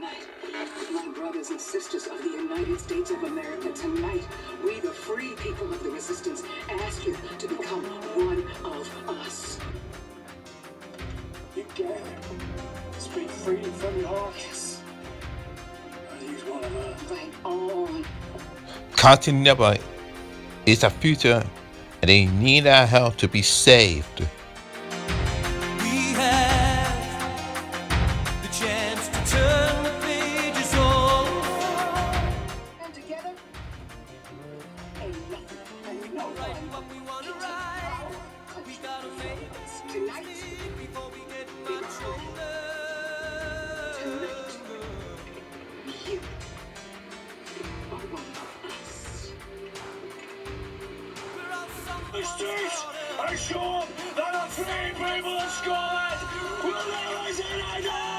Tonight, my brothers and sisters of the United States of America, tonight, we, the free people of the resistance, ask you to become one of us. You dare speak freely from your heart? Yes. He's one of us. Right on. Cartoon Network is the future, and they need our help to be saved. We have the chance to turn the pages over. And together, ain't nothing and no one What we want to write, we gotta make it tonight. before we get much older. Tonight, you are one of us. We're all some The streets are sure that the free people of Scotland will never say I die!